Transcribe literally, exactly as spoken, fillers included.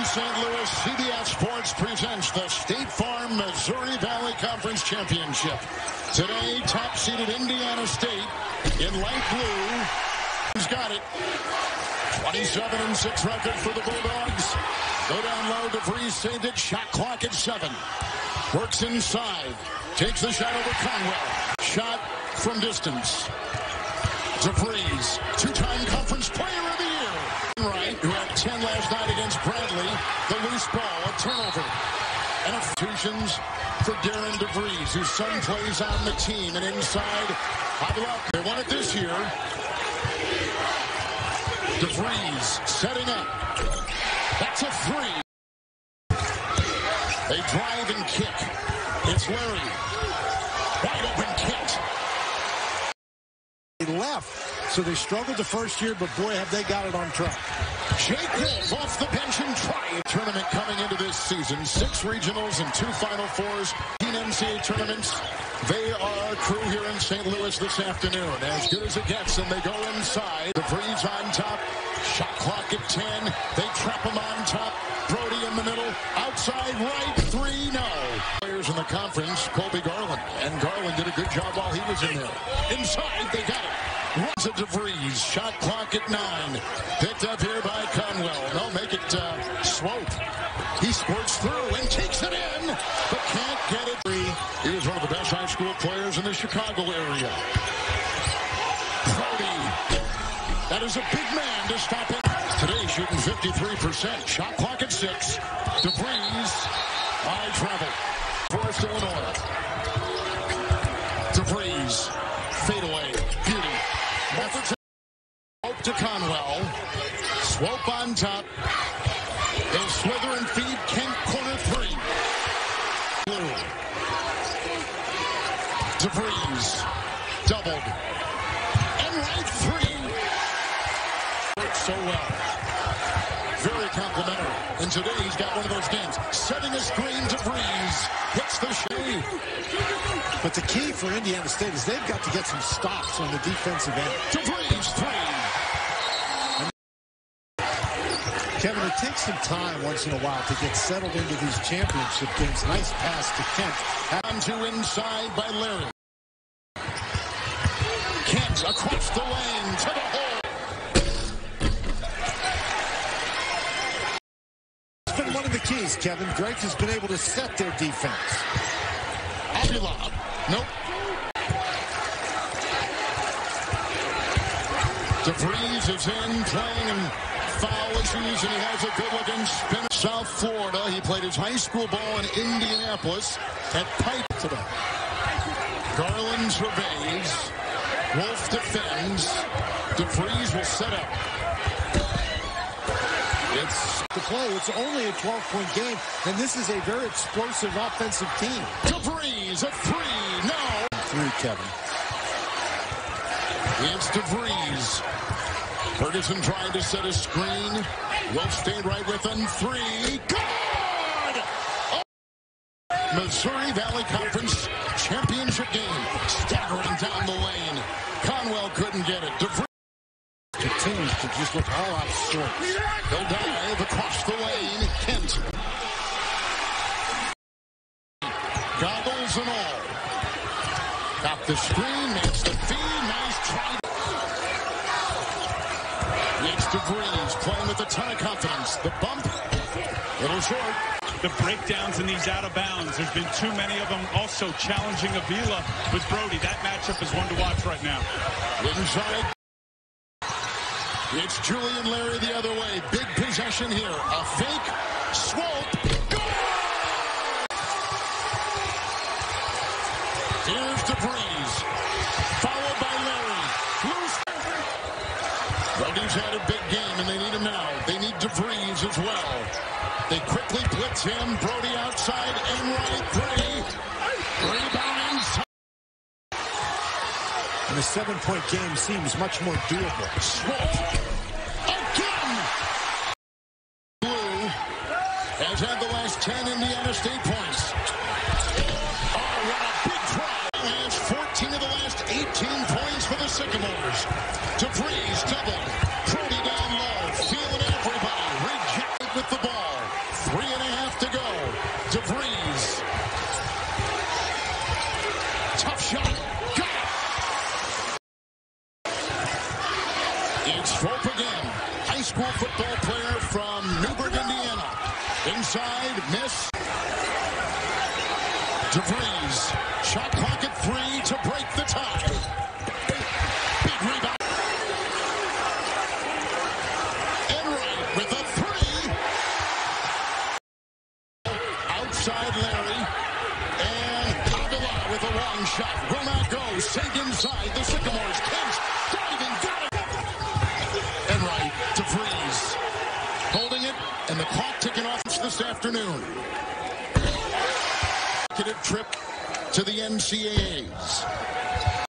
Saint Louis, C B S Sports presents the State Farm Missouri Valley Conference Championship. Today, top-seeded Indiana State in light blue has got it. twenty-seven and six record for the Bulldogs. Go down low, Devries saved it. Shot clock at seven. Works inside. Takes the shot over Conwell. Shot from distance. Devries, two-time conference player of the year. Right, who had ten last night against Bradley. The loose ball, a turnover. And institutions for Darren Devries, whose son plays on the team. And inside, Havelock. They won it this year. Devries setting up. That's a three. They drive and kick. It's Larry. Wide open kick. They left, so they struggled the first year, but boy, have they got it on track. Jake Wolf off the bench and try. Tournament coming into this season. Six regionals and two Final Fours. N C A A tournaments. They are a crew here in Saint Louis this afternoon. As good as it gets, and they go inside. Devries on top. Shot clock at ten. They trap him on top. Brody in the middle. Outside right. Three. No. Players in the conference. Colby Garland. And Garland did a good job while he was in there. Inside. They got it. Runs it to Devries. Shot clock at nine. Picked up here by Conwell. No, make it uh, Swope. He squirts through and takes it in, but can't get it. He was one of the best high school players in the Chicago area. Brody. That is a big man to stop him. Today shooting fifty-three percent. Shot clock at six. Devries. High travel. Forest, Illinois. Devries. Fadeaway. Beauty. Efforts. Swope to Conwell. Swope on top. They'll slither and feed. Kent corner three. Blue. Devries. Doubled. And right three. Works so well. Very complimentary. And today he's got one of those games. Setting a screen. Devries. Hits the shade. But the key for Indiana State is they've got to get some stops on the defensive end. Devries three. Kevin, it takes some time once in a while to get settled into these championship games. Nice pass to Kent. On to inside by Larry. Kent across the lane to the hole. It's been one of the keys, Kevin. Greg has been able to set their defense. Avila. Nope. Devries is in playing and foul issues, and he has a good-looking spin. South Florida. He played his high school ball in Indianapolis at Pipe today. Garland surveys. Wolf defends. Devries will set up. It's to play. It's only a twelve-point game, and this is a very explosive offensive team. Devries, a three. No. Three, Kevin. It's Devries. Ferguson trying to set a screen. Wolf stayed right with him. Three. Good! Oh. Missouri Valley Conference Championship game. Staggering down the lane. Conwell couldn't get it. Devries continues to just look all out of sorts. He'll dive across the lane. Kent. Goggles and all. Got the screen. Makes the feed. Nice try. It's Devries playing with a ton of confidence. The bump, little short. The breakdowns in these out of bounds. There's been too many of them. Also challenging Avila with Brody. That matchup is one to watch right now. Inside. It's Julian Larry the other way. Big possession here. A fake. Swope. Goal! Here's Devries. Followed by Larry. Loose. Brody's had a big game, and they need him now. They need Devries as well. They quickly blitz him. Brody outside and right. Three. Rebound inside. And the seven-point game seems much more doable. Swope. Again. Blue has had the last ten Indiana State points. Oh, what a big try. Has fourteen of the last eighteen points for the Sycamores. Devries doubled. Brody down low. Feeling everybody. Rejected with the ball. It's Swope again. High school football player from Newburgh, Indiana. Inside, miss. Devries. Shot clock at three to break the tie. Big rebound. Enright with a three. Outside Larry. And Avila with a long shot. Will not go. Saved inside. The Sycamores. Kent driving. Got it. Enright. Devries. Holding it. And the clock ticking off this afternoon. Trip to the N C A As.